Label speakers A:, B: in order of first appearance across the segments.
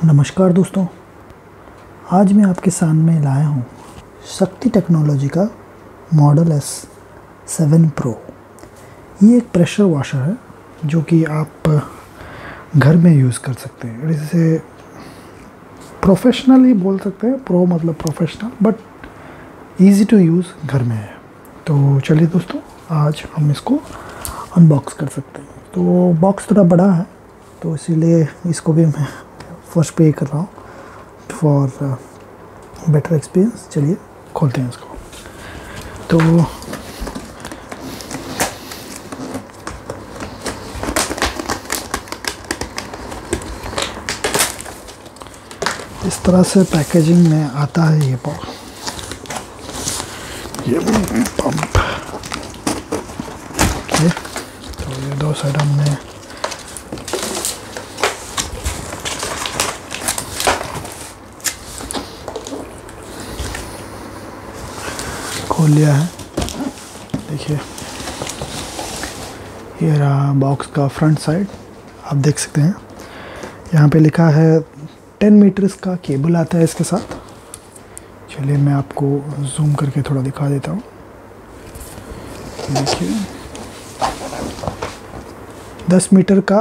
A: नमस्कार दोस्तों, आज मैं आपके सामने लाया हूँ शक्ति टेक्नोलॉजी का मॉडल S7 Pro। ये एक प्रेशर वॉशर है जो कि आप घर में यूज़ कर सकते हैं। इसे प्रोफेशनल ही बोल सकते हैं, प्रो मतलब professional, but easy to use घर में है। तो चलिए दोस्तों, आज हम इसको अनबॉक्स कर सकते हैं। तो बॉक्स थोड़ा बड़ा है तो इसीलिए इसको भी मैं फर्स्ट पे कर रहा हूँ फॉर बेटर एक्सपीरियंस। चलिए खोलते हैं इसको। तो इस तरह से पैकेजिंग में आता है ये पंप। ओके, तो ये दो साइड हमने खोल लिया है। देखिए, ये रहा बॉक्स का फ्रंट साइड। आप देख सकते हैं यहाँ पे लिखा है 10 मीटर्स का केबल आता है इसके साथ। चलिए मैं आपको जूम करके थोड़ा दिखा देता हूँ। देखिए 10 मीटर का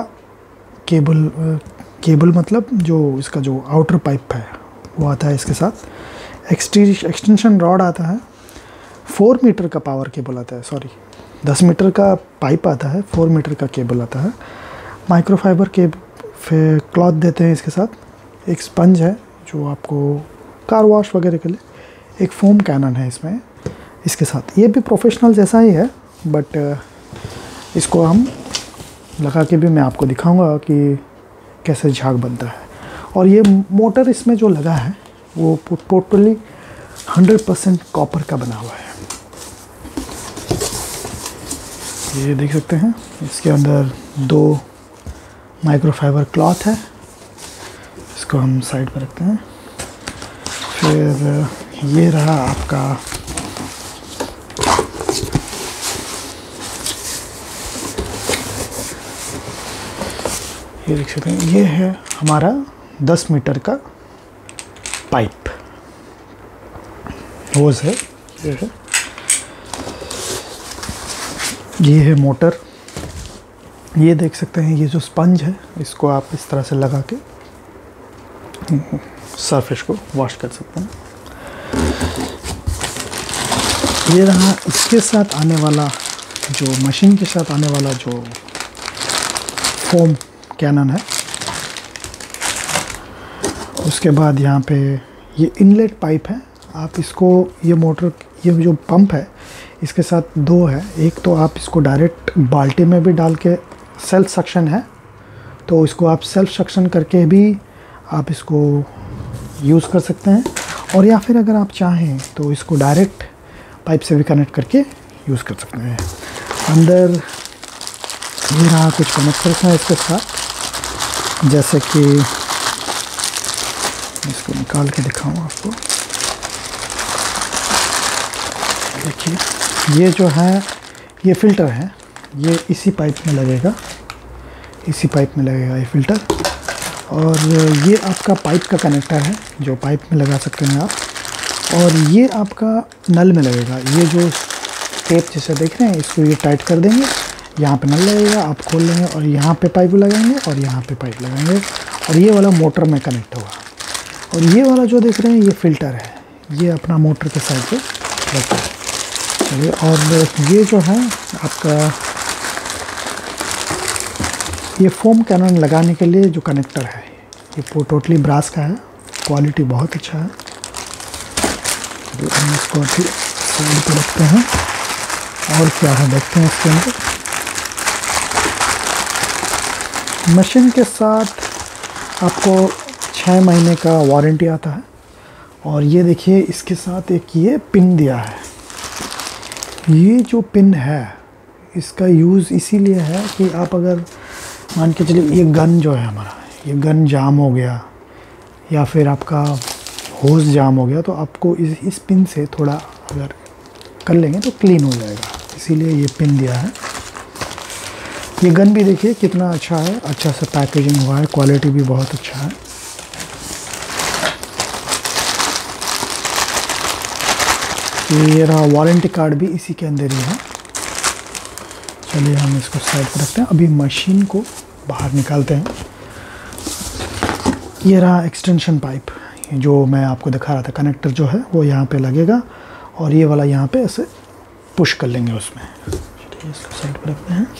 A: केबल मतलब जो इसका जो आउटर पाइप है वो आता है इसके साथ। एक्सटेंशन रॉड आता है। 4 मीटर का पावर केबल आता है, 10 मीटर का पाइप आता है, 4 मीटर का केबल आता है। माइक्रोफाइबर के क्लॉथ देते हैं इसके साथ। एक स्पंज है जो आपको कार वॉश वगैरह के लिए। एक फोम कैनन है इसमें इसके साथ। ये भी प्रोफेशनल जैसा ही है, बट इसको हम लगा के भी मैं आपको दिखाऊंगा कि कैसे झाग बनता है। और ये मोटर इसमें जो लगा है वो टोटली 100% कॉपर का बना हुआ है। ये देख सकते हैं, इसके अंदर 2 माइक्रोफाइबर क्लॉथ है। इसको हम साइड पर रखते हैं। फिर ये रहा आपका ये देख सकते हैं, ये है हमारा 10 मीटर का पाइप होज है। ये है मोटर। ये देख सकते हैं, ये जो स्पंज है इसको आप इस तरह से लगा के सरफेस को वॉश कर सकते हैं। ये रहा इसके साथ आने वाला, जो मशीन के साथ आने वाला जो फोम कैनन है। उसके बाद यहाँ पे ये इनलेट पाइप है। आप इसको, ये मोटर, ये जो पंप है इसके साथ 2 है। एक तो आप इसको डायरेक्ट बाल्टी में भी डाल के, सेल्फ सक्शन है तो इसको आप सेल्फ सक्शन करके भी आप इसको यूज़ कर सकते हैं। और या फिर अगर आप चाहें तो इसको डायरेक्ट पाइप से भी कनेक्ट करके यूज़ कर सकते हैं। अंदर ये रहा कुछ कनेक्टर्स हैं इसके साथ, जैसे कि इसको निकाल के दिखाऊँ आपको। देखिए, ये जो है ये फ़िल्टर है। ये इसी पाइप में लगेगा, ये फ़िल्टर। और ये आपका पाइप का कनेक्टर है जो पाइप में लगा सकते हैं आप। और ये आपका नल में लगेगा। ये जो टेप जैसे देख रहे हैं, इसको ये टाइट कर देंगे, यहाँ पे नल लगेगा, आप खोल लेंगे और यहाँ पे पाइप लगाएंगे और यहाँ पे पाइप लगाएंगे और ये वाला मोटर में कनेक्ट होगा। और ये वाला जो देख रहे हैं ये फ़िल्टर है, ये अपना मोटर के साइड पे लगता है। चलिए, और ये जो है आपका ये फोम कैनन लगाने के लिए जो कनेक्टर है, ये टोटली ब्रास का है। क्वालिटी बहुत अच्छा है। हम इसको अभी साइड पे रखते हैं और क्या है देखते हैं इसके अंदर। मशीन के साथ आपको 6 महीने का वारंटी आता है। और ये देखिए, इसके साथ एक ये पिन दिया है। ये जो पिन है इसका यूज़ इसीलिए है कि आप अगर मान के चलिए ये गन जो है हमारा, ये गन जाम हो गया या फिर आपका होज जाम हो गया तो आपको इस पिन से थोड़ा अगर कर लेंगे तो क्लीन हो जाएगा। इसीलिए ये पिन दिया है। ये गन भी देखिए कितना अच्छा है, अच्छा सा पैकेजिंग हुआ है, क्वालिटी भी बहुत अच्छा है। बाकी ये रहा वारंटी कार्ड भी इसी के अंदर ही है। चलिए हम इसको साइड पर रखते हैं, अभी मशीन को बाहर निकालते हैं। ये रहा एक्सटेंशन पाइप, जो मैं आपको दिखा रहा था। कनेक्टर जो है वो यहाँ पे लगेगा और ये वाला यहाँ पे ऐसे पुश कर लेंगे उसमें। चलिए इसको साइड पर रखते हैं।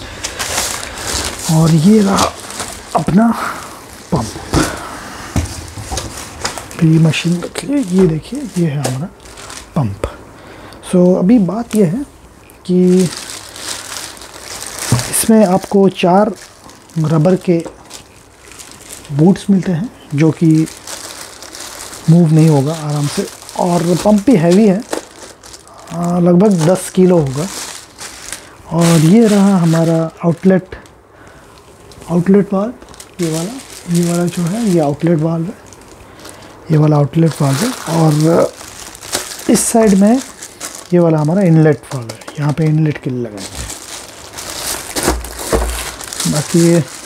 A: और ये रहा अपना पंप। ये मशीन रखिए, ये देखिए ये है हमारा पंप। सो अभी बात ये है कि इसमें आपको 4 रबर के बूट्स मिलते हैं जो कि मूव नहीं होगा आराम से, और पंप भी हैवी है, लगभग 10 किलो होगा। और ये रहा हमारा आउटलेट वाल्व, ये वाला जो है ये आउटलेट वाल्व है, ये वाला आउटलेट वाल्व है। और इस साइड में ये वाला हमारा इनलेट वाल्व है, यहाँ पे इनलेट के लिए लगाएंगे। बाकी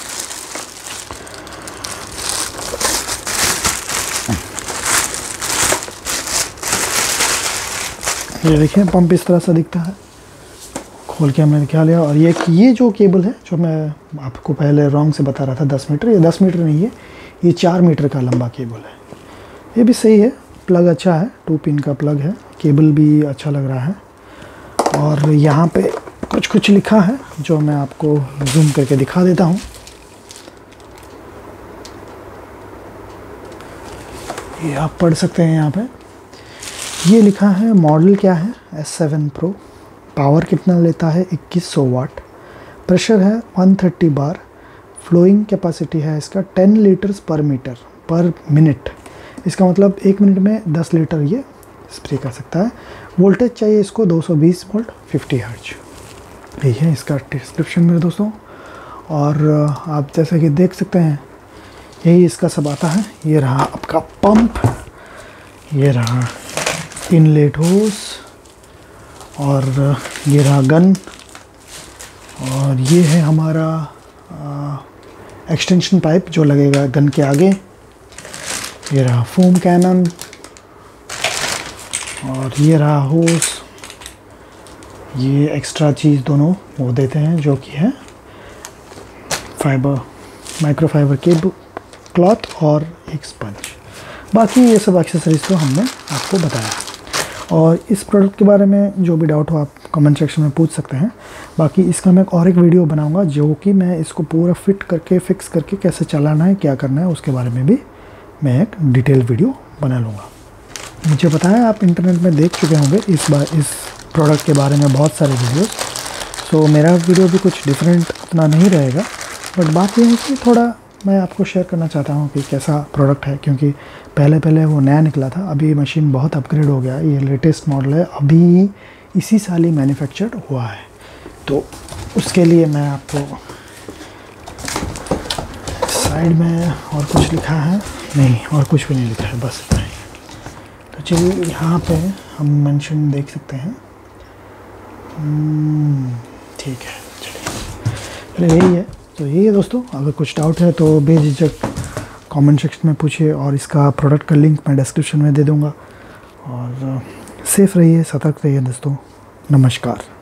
A: ये देखिए पंप इस तरह से दिखता है। खोल के हमने निकाल लिया। और ये जो केबल है जो मैं आपको पहले रॉन्ग से बता रहा था 10 मीटर, ये 10 मीटर नहीं है, ये 4 मीटर का लंबा केबल है। ये भी सही है, प्लग अच्छा है, 2 पिन का प्लग है, केबल भी अच्छा लग रहा है। और यहाँ पे कुछ लिखा है जो मैं आपको जूम करके दिखा देता हूँ। ये आप पढ़ सकते हैं यहाँ पे। ये लिखा है मॉडल क्या है, S7 Pro, पावर कितना लेता है 2100 वाट, प्रेशर है 130 बार, फ्लोइंग कैपेसिटी है इसका 10 लीटर्स पर मिनट। इसका मतलब 1 मिनट में 10 लीटर ये स्प्रे कर सकता है। वोल्टेज चाहिए इसको 220 वोल्ट 50 हर्ट्ज। यही है इसका डिस्क्रिप्शन मेरे दोस्तों। और आप जैसे कि देख सकते हैं यही इसका सब आता है। ये रहा आपका पंप, ये रहा इनलेट होस, और ये रहा गन, और ये है हमारा एक्सटेंशन पाइप जो लगेगा गन के आगे। ये रहा फोम कैनन, और ये रहा होस। ये एक्स्ट्रा चीज़ दोनों वो देते हैं जो कि है माइक्रोफाइबर के क्लॉथ और एक स्पंज। बाकी ये सब एक्सेसरीज तो हमने आपको बताया। और इस प्रोडक्ट के बारे में जो भी डाउट हो आप कमेंट सेक्शन में पूछ सकते हैं। बाकी इसका मैं और एक वीडियो बनाऊंगा जो कि मैं इसको पूरा फिट करके फिक्स करके कैसे चलाना है, क्या करना है, उसके बारे में भी मैं एक डिटेल वीडियो बना लूँगा। मुझे पता है आप इंटरनेट में देख चुके होंगे इस प्रोडक्ट के बारे में बहुत सारे वीडियोस। सो मेरा वीडियो भी कुछ डिफरेंट उतना नहीं रहेगा, बट बात यह है कि थोड़ा मैं आपको शेयर करना चाहता हूँ कि कैसा प्रोडक्ट है, क्योंकि पहले वो नया निकला था, अभी मशीन बहुत अपग्रेड हो गया। ये लेटेस्ट मॉडल है, अभी इसी साल ही मैन्युफैक्चर्ड हुआ है। तो उसके लिए मैं आपको साइड में और कुछ लिखा है नहीं, और कुछ भी नहीं लिखा है, बस इतना ही। तो चलिए यहाँ पे हम मेंशन देख सकते हैं। ठीक है, चलिए यही है। तो यही है दोस्तों, अगर कुछ डाउट है तो बेझिझक कमेंट सेक्शन में पूछिए, और इसका प्रोडक्ट का लिंक मैं डिस्क्रिप्शन में दे दूँगा। और सेफ़ रहिए, सतर्क रहिए दोस्तों। नमस्कार।